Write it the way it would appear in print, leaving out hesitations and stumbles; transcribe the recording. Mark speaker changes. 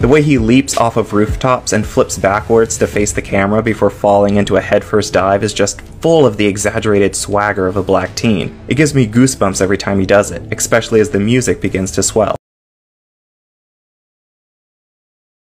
Speaker 1: The way he leaps off of rooftops and flips backwards to face the camera before falling into a headfirst dive is just full of the exaggerated swagger of a black teen. It gives me goosebumps every time he does it, especially as the music begins to swell.